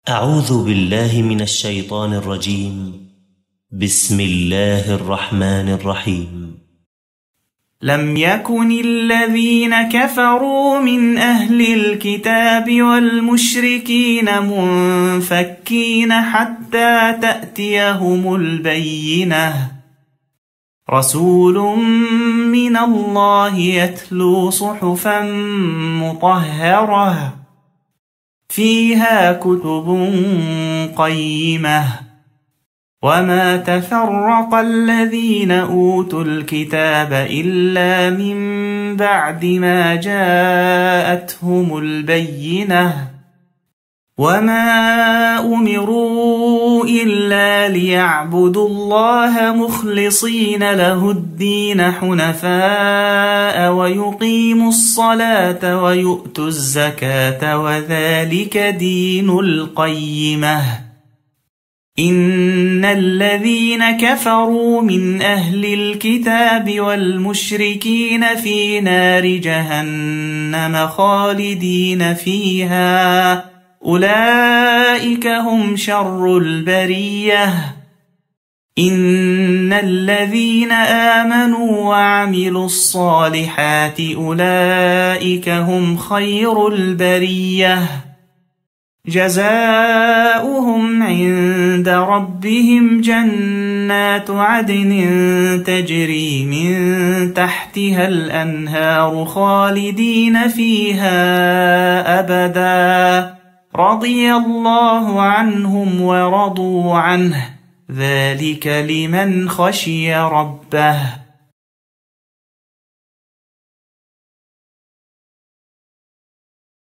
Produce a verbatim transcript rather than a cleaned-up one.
أعوذ بالله من الشيطان الرجيم. بسم الله الرحمن الرحيم. لم يكن الذين كفروا من أهل الكتاب والمشركين منفكين حتى تأتيهم البينة رسول من الله يتلو صحفا مطهرة فيها كتب قيمة وما تفرق الذين أوتوا الكتاب إلا من بعد ما جاءتهم البينة وما أمروا إلا ليعبدوا الله مخلصين له الدين حنفاء ويقيموا الصلاة ويؤتوا الزكاة وذلك دين القيمة. إن الذين كفروا من أهل الكتاب والمشركين في نار جهنم خالدين فيها أولئك هم شر البرية. إن الذين آمنوا وعملوا الصالحات أولئك هم خير البرية جزاؤهم عند ربهم جنات عدن تجري من تحتها الأنهار خالدين فيها أبدا رضي الله عنهم ورضوا عنه ذلك لمن خشي ربه.